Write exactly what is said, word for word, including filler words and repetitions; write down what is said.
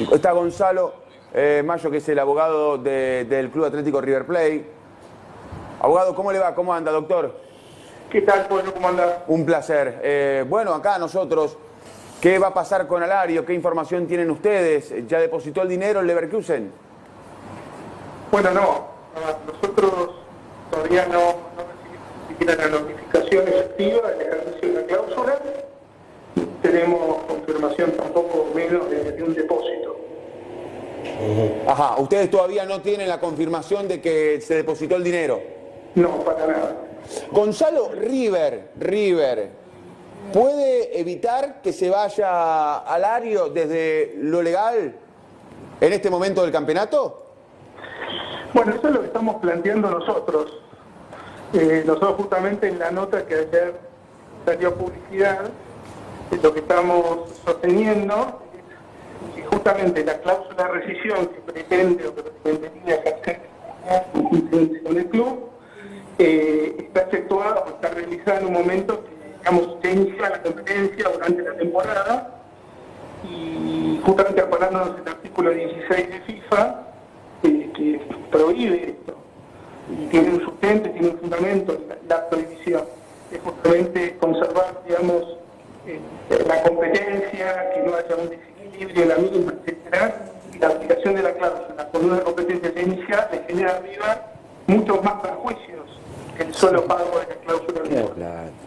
Está Gonzalo eh, Mayo, que es el abogado de, del Club Atlético River Plate. Abogado, ¿cómo le va? ¿Cómo anda, doctor? ¿Qué tal, Pablo? ¿Cómo anda? Un placer. Eh, bueno, acá nosotros, ¿qué va a pasar con Alario? ¿Qué información tienen ustedes? ¿Ya depositó el dinero el Leverkusen? Bueno, no. Nosotros todavía no, no recibimos ni siquiera la notificación efectiva del ejercicio de la cláusula. No tenemos confirmación tampoco menos de, de un depósito. Ajá, ustedes todavía no tienen la confirmación de que se depositó el dinero. No, para nada. Gonzalo, River, River, ¿puede evitar que se vaya Alario desde lo legal en este momento del campeonato? Bueno, eso es lo que estamos planteando nosotros. Eh, nosotros justamente en la nota que ayer salió a publicidad, eh, lo que estamos sosteniendo es que justamente la cláusula de rescisión que pretende o que pretendería ejercer con el club eh, está efectuada o está realizada en un momento que, digamos, se inicia la competencia durante la temporada y justamente amparándonos el artículo dieciséis de FIFA eh, que prohíbe esto y tiene un sustento, tiene un fundamento la, la prohibición, es justamente conservar, digamos, eh, la competencia, que no haya un desequilibrio en la misma, etcétera, y la aplicación de la cláusula con una competencia inicial le genera arriba muchos más perjuicios que el solo pago de la cláusula.